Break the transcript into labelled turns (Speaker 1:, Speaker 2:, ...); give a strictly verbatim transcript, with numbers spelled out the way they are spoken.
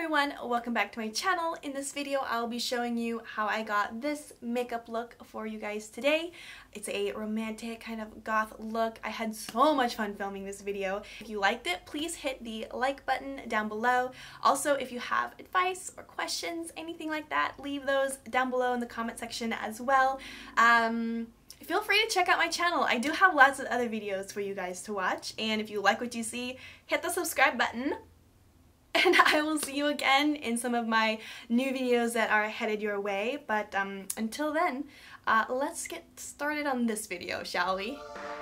Speaker 1: everyone, welcome back to my channel. In this video I'll be showing you how I got this makeup look for you guys today. It's a romantic kind of goth look. I had so much fun filming this video. If you liked it, please hit the like button down below. Also, if you have advice or questions, anything like that, leave those down below in the comment section as well. Um, Feel free to check out my channel. I do have lots of other videos for you guys to watch, and if you like what you see, hit the subscribe button. And I will see you again in some of my new videos that are headed your way. But um, until then, uh, let's get started on this video, shall we?